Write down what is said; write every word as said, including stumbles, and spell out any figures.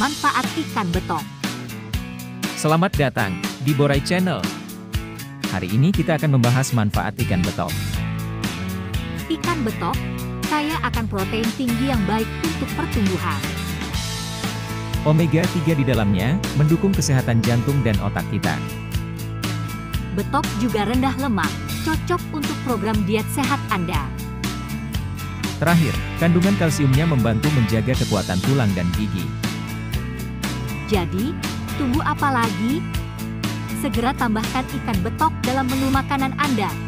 manfaat ikan betok. Selamat datang di Borai Channel. Hari ini kita akan membahas manfaat ikan betok. Ikan betok kaya akan protein tinggi yang baik untuk pertumbuhan. Omega tiga di dalamnya mendukung kesehatan jantung dan otak kita. Betok juga rendah lemak, cocok untuk program diet sehat Anda. Terakhir, kandungan kalsiumnya membantu menjaga kekuatan tulang dan gigi. Jadi, tunggu apa lagi? Segera tambahkan ikan betok dalam menu makanan Anda.